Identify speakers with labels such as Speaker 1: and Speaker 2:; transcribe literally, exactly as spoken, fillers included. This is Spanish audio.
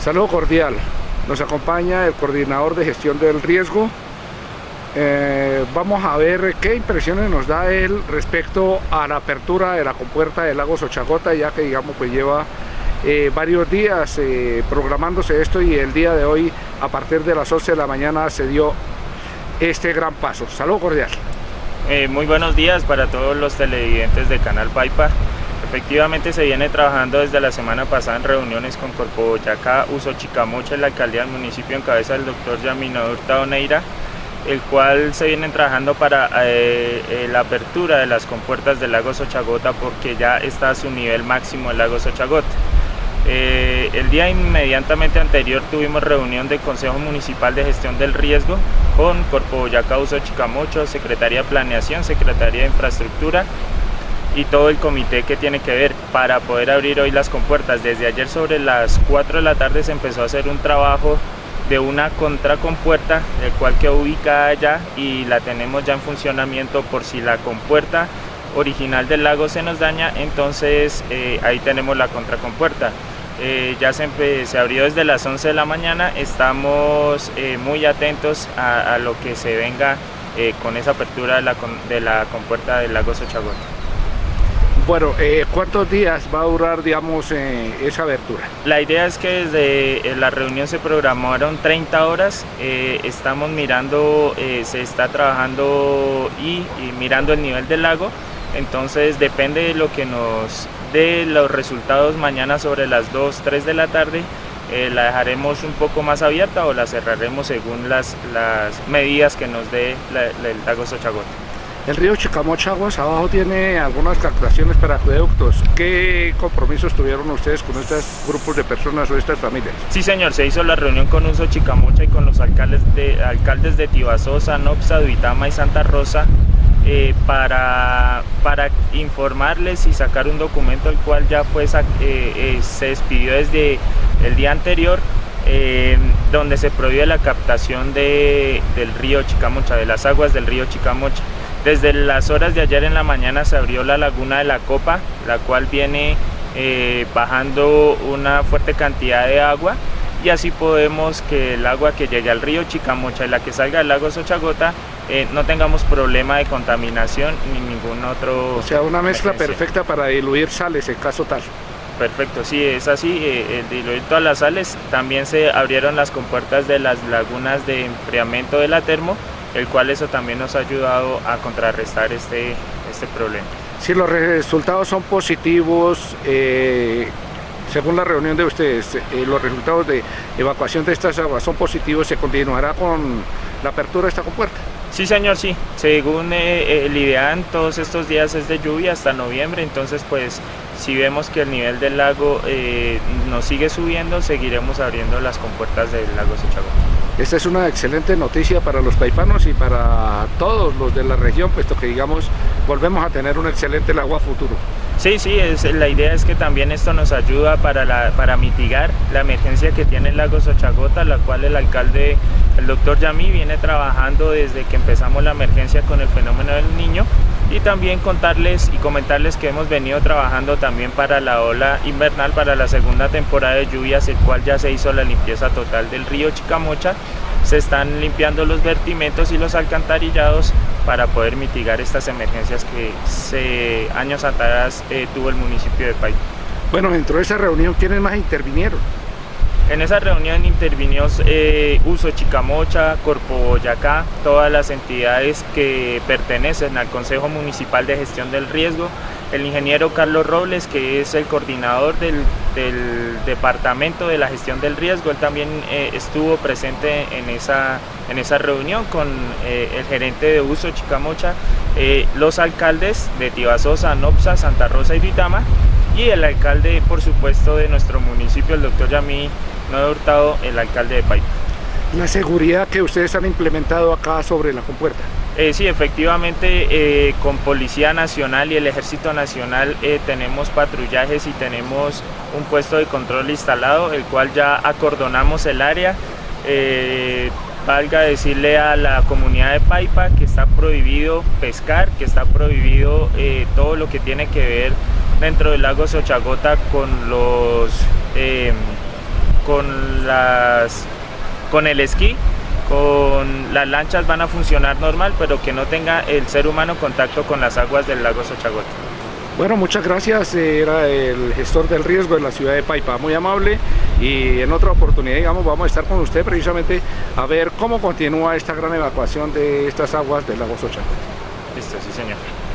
Speaker 1: Saludo cordial. Nos acompaña el coordinador de gestión del riesgo. Eh, vamos a ver qué impresiones nos da él respecto a la apertura de la compuerta del lago Xochagota, ya que digamos pues lleva eh, varios días eh, programándose esto, y el día de hoy a partir de las once de la mañana se dio este gran paso. Saludo cordial.
Speaker 2: Eh, muy buenos días para todos los televidentes de Canal Paipa. Efectivamente se viene trabajando desde la semana pasada en reuniones con Corpo Boyacá, Uso Chicamocha, la alcaldía del municipio en cabeza del doctor Yamino Hurtado Neira, el cual se vienen trabajando para eh, eh, la apertura de las compuertas del lago Xochagota, porque ya está a su nivel máximo el lago Xochagota. Eh, el día inmediatamente anterior tuvimos reunión del Consejo Municipal de Gestión del Riesgo con Corpo Boyacá, Uso Chicamocha, Secretaría de Planeación, Secretaría de Infraestructura y todo el comité que tiene que ver para poder abrir hoy las compuertas. Desde ayer sobre las cuatro de la tarde se empezó a hacer un trabajo de una contracompuerta, el cual quedó ubicada allá y la tenemos ya en funcionamiento por si la compuerta original del lago se nos daña. Entonces eh, ahí tenemos la contracompuerta. Eh, ya se, se abrió desde las once de la mañana, estamos eh, muy atentos a, a lo que se venga eh, con esa apertura de la, de la compuerta del lago Xochagota.
Speaker 1: Bueno, eh, ¿cuántos días va a durar, digamos, eh, esa abertura?
Speaker 2: La idea es que desde la reunión se programaron treinta horas, eh, estamos mirando, eh, se está trabajando y, y mirando el nivel del lago, entonces depende de lo que nos dé los resultados mañana sobre las dos, tres de la tarde, eh, la dejaremos un poco más abierta o la cerraremos según las, las medidas que nos dé la, la, el lago Xochagota.
Speaker 1: El río Chicamocha aguas abajo tiene algunas captaciones para acueductos. ¿Qué compromisos tuvieron ustedes con estos grupos de personas o estas familias?
Speaker 2: Sí, señor, se hizo la reunión con Uso Chicamocha y con los alcaldes de, alcaldes de Tibasosa, Nopsa, Duitama y Santa Rosa eh, para, para informarles y sacar un documento el cual ya fue, eh, eh, se despidió desde el día anterior, eh, donde se prohíbe la captación de, del río Chicamocha, de las aguas del río Chicamocha. Desde las horas de ayer en la mañana se abrió la laguna de la Copa, la cual viene eh, bajando una fuerte cantidad de agua, y así podemos que el agua que llegue al río Chicamocha y la que salga del lago Xochagota eh, no tengamos problema de contaminación ni ningún otro.
Speaker 1: O sea, una mezcla perfecta para diluir sales en caso tal.
Speaker 2: Perfecto, sí, es así, eh, el diluir todas las sales. También se abrieron las compuertas de las lagunas de enfriamiento de la Termo, el cual eso también nos ha ayudado a contrarrestar este, este problema.
Speaker 1: Si los resultados son positivos, eh, según la reunión de ustedes, eh, los resultados de evacuación de estas aguas son positivos, ¿se continuará con la apertura de esta compuerta?
Speaker 2: Sí, señor, sí. Según eh, el ideal, todos estos días es de lluvia hasta noviembre, entonces pues si vemos que el nivel del lago eh, nos sigue subiendo, seguiremos abriendo las compuertas del lago Xochagota.
Speaker 1: Esta es una excelente noticia para los paipanos y para todos los de la región, puesto que digamos volvemos a tener un excelente lago a futuro.
Speaker 2: Sí, sí, es, la idea es que también esto nos ayuda para, la, para mitigar la emergencia que tiene el lago Xochagota, la cual el alcalde, el doctor Yamí, viene trabajando desde que empezamos la emergencia con el fenómeno del Niño, y también contarles y comentarles que hemos venido trabajando también para la ola invernal, para la segunda temporada de lluvias, el cual ya se hizo la limpieza total del río Chicamocha. Se están limpiando los vertimentos y los alcantarillados para poder mitigar estas emergencias que se, años atrás eh, tuvo el municipio de Paipa.
Speaker 1: Bueno, dentro de esa reunión, ¿quiénes más intervinieron?
Speaker 2: En esa reunión intervinió eh, Uso Chicamocha, Corpo Boyacá, todas las entidades que pertenecen al Consejo Municipal de Gestión del Riesgo, el ingeniero Carlos Robles, que es el coordinador del, del Departamento de la Gestión del Riesgo. Él también eh, estuvo presente en esa, en esa reunión con eh, el gerente de Uso Chicamocha, eh, los alcaldes de Tibasosa, Nopsa, Santa Rosa y Duitama, y el alcalde, por supuesto, de nuestro municipio, el doctor Yamí Hurtado, el alcalde de Paipa.
Speaker 1: La seguridad que ustedes han implementado acá sobre la compuerta.
Speaker 2: Eh, sí, efectivamente, eh, con Policía Nacional y el Ejército Nacional eh, tenemos patrullajes y tenemos un puesto de control instalado, el cual ya acordonamos el área. Eh, valga decirle a la comunidad de Paipa que está prohibido pescar, que está prohibido eh, todo lo que tiene que ver dentro del lago Xochagota con los... Eh, con, las, con el esquí, con las lanchas van a funcionar normal, pero que no tenga el ser humano contacto con las aguas del lago Sochagote.
Speaker 1: Bueno, muchas gracias, era el gestor del riesgo de la ciudad de Paipa, muy amable, y en otra oportunidad, digamos, vamos a estar con usted precisamente a ver cómo continúa esta gran evacuación de estas aguas del lago Sochagote.
Speaker 2: Listo, sí señor.